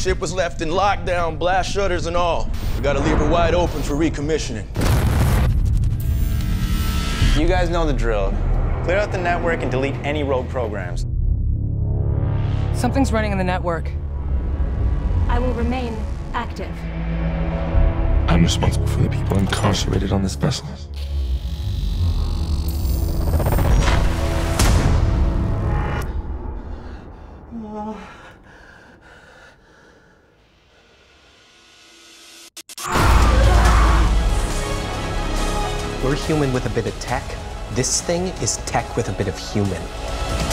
Ship was left in lockdown, blast shutters and all. We gotta leave her wide open for recommissioning. You guys know the drill. Clear out the network and delete any rogue programs. Something's running in the network. I will remain active. I'm responsible for the people incarcerated on this vessel. We're human with a bit of tech. This thing is tech with a bit of human.